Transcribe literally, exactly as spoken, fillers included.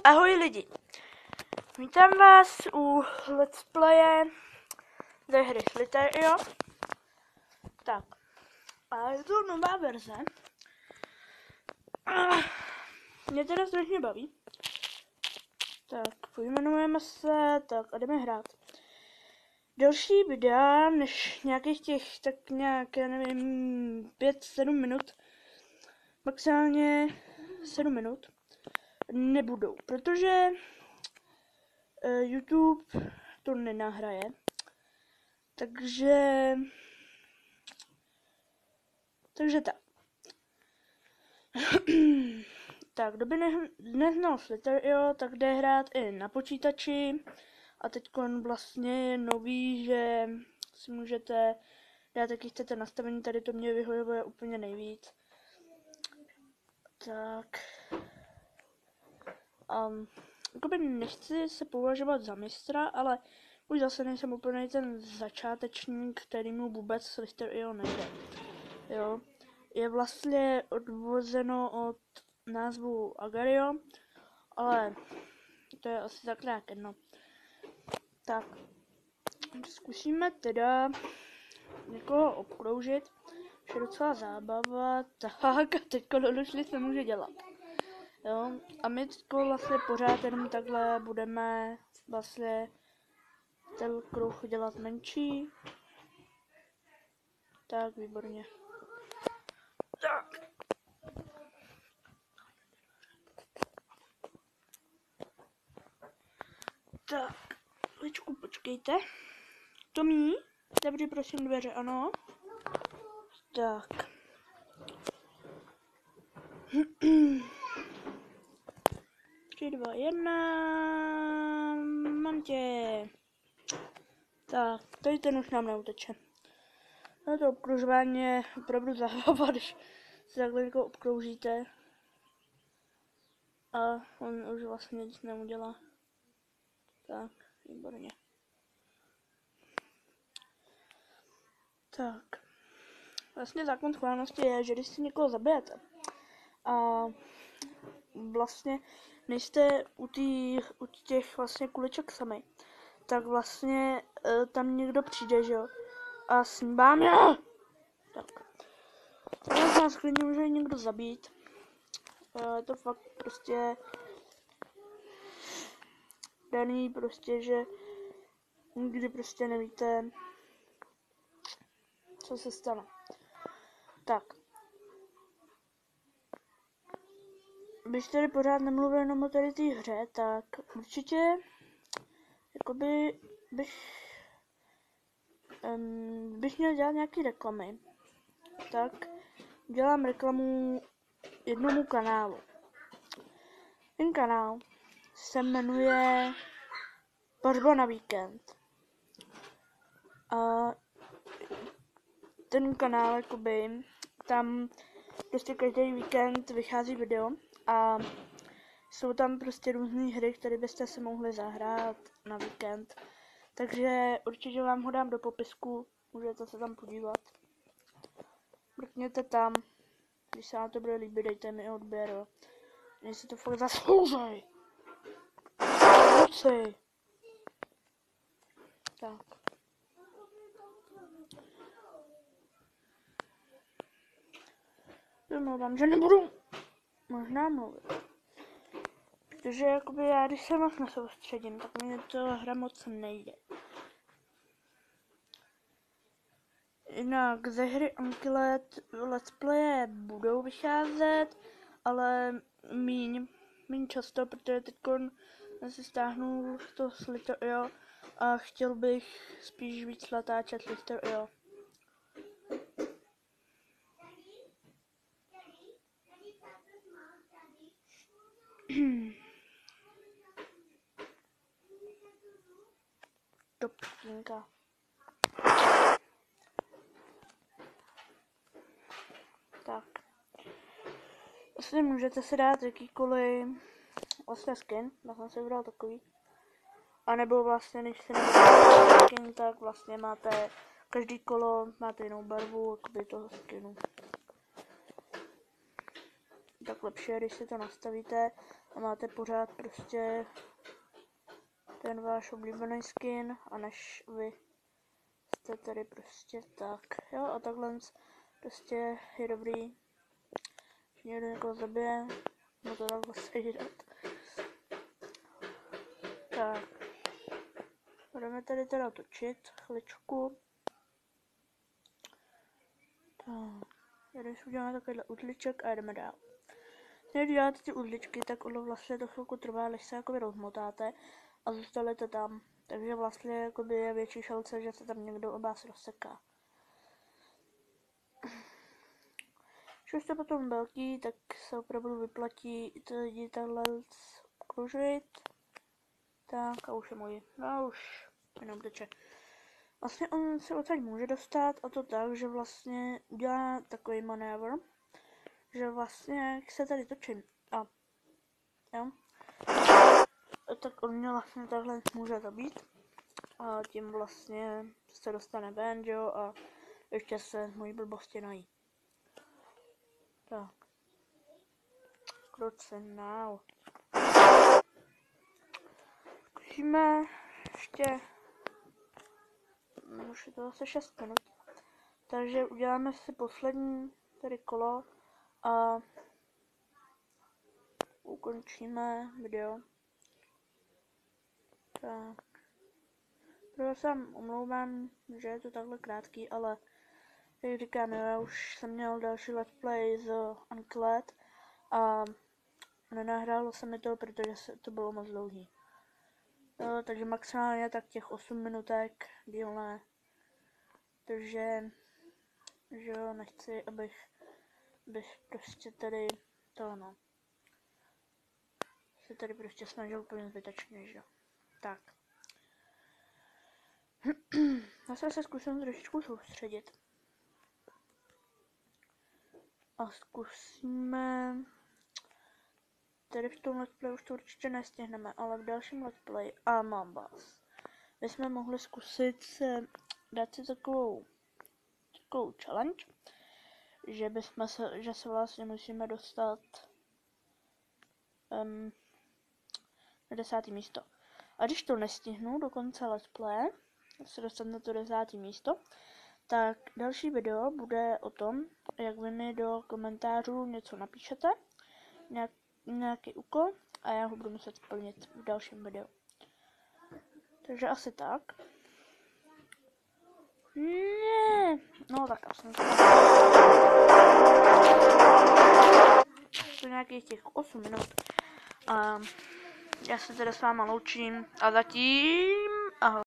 Ahoj lidi, vítám vás u let's playe ze hry Slither.io. Tak, a je to nová verze. Mě teda strašně baví. Tak, pojmenujeme se, tak a jdeme hrát. Další videa, než nějakých těch, tak nějak, já nevím, pět sedm minut, maximálně sedm minut, nebudou, protože uh, YouTube to nenahraje. Takže, takže tak. Tak, kdo by ne, neznal Slither.io, tak jde hrát i na počítači. A teď vlastně je nový, že si můžete dát, jaký chcete nastavení, tady to mě vyhovuje úplně nejvíc. Tak. Um, jakoby nechci se považovat za mistra, ale už zase nejsem úplně ten začátečník, kterýmu vůbec Slither.io nejde. Jo. Je vlastně odvozeno od názvu Agario, ale to je asi tak nějak jedno. Tak, zkusíme teda někoho obkroužit, což je docela zábava. Tak, a teďko došli se může dělat. Jo, a my teďko vlastně pořád jenom takhle budeme vlastně ten kruh dělat menší. Tak, výborně. Tak. Tak, chvíličku počkejte. Tomí, zavři prosím dveře, ano. Tak. tři, dva, jedna. Mám tě. Tak, tady ten už nám neuteče. No to obkružování je opravdu zábava, když se takhle jako obkroužíte. A on už vlastně nic neudělá. Tak, výborně. Tak. Vlastně zákon schválnosti je, že když si někoho zabijete a vlastně nejste u, tý, u těch vlastně kuliček sami, tak vlastně e, tam někdo přijde, že jo, a sníbá mě. Tak. Tak nás klidně může někdo zabít. E, to fakt prostě daný prostě, že nikdy prostě nevíte, co se stane. Tak. Když tady pořád nemluvil jenom o tady té hře, tak určitě jakoby bych um, bych měl dělat nějaký reklamy. Tak dělám reklamu jednomu kanálu. Ten kanál se jmenuje Pařba na víkend. A ten kanál, jakoby, tam prostě každý víkend vychází video a jsou tam prostě různé hry, které byste si mohli zahrát na víkend. Takže určitě vám ho dám do popisku, můžete se tam podívat. Mrkněte tam, když se vám to bude líbit, dejte mi odběr. Mně si to fakt zasloužej. Noci. Tak. Domluvám, že nebudu možná mluvit. Protože jakoby já, když se moc nesoustředím, tak mě to hra moc nejde. Jinak ze hry Ankylet let's playe budou vycházet, ale míň, míň často, protože teď si stáhnul to Slither.io a chtěl bych spíš víc natáčet Slither.io. Topinka. Tak. Vlastně můžete si dát jakýkoliv vlastně skin, já jsem si vybral takový. A nebo vlastně, když si nebudete skin, tak vlastně máte každý kolo, máte jinou barvu, jakoby toho skinu. tak lepší, když si to nastavíte a máte pořád prostě ten váš oblíbený skin, a než vy jste tady prostě tak, jo, a takhle prostě je dobrý, že někdo někoho zabije, no to takhle sežrat. Tak, budeme tady teda točit chviličku. Tak, když uděláme takovýhle udliček a jdeme dál. Když děláte ty udličky, tak ono vlastně to chvilku trvá, než se jakoby rozmotáte a zůstanete tam. Takže vlastně jakoby je větší šance, že se tam někdo od vás rozseká. Když jste potom velký, tak se opravdu vyplatí ty lidi takhle kružit. Tak a už je můj. No už jenom teče. Vlastně on se odsaď může dostat, a to tak, že vlastně udělá takový manévr, že vlastně jak se tady točím a jo, tak on mě vlastně takhle může zabít a tím vlastně se dostane ven, jo, a ještě se z mojí blbosti nají. Tak. Kruce now. Zkusíme ještě, už je to zase šest minut, takže uděláme si poslední tady kolo a ukončíme video. Tak. Proto se omlouvám, že je to takhle krátký, ale jak říkám, já už jsem měl další let's play z Unclad a nenahrálo se mi to, protože se to bylo moc dlouhý. No, takže maximálně tak těch osm minutek díl ne. Takže, že jo, nechci, abych, abych prostě tady to no. Se tady prostě snažil úplně zbytečně, že jo. Tak. Zase se zkusím trošičku soustředit. A zkusíme... Tady v tom let's play už to určitě nestihneme, ale v dalším let's play a mám vás. My jsme mohli zkusit se dát si takovou, takovou challenge, že, bychom se, že se vlastně musíme dostat um, na desátý místo. A když to nestihnu do konce let's play, se dostat na to desátý místo, tak další video bude o tom, jak vy mi do komentářů něco napíšete, nějak, nějaký úkol, a já ho budu muset splnit v dalším videu. Takže asi tak. Ne, no tak asi to nějakých těch osm minut. A já se teda s váma loučím a zatím ahoj.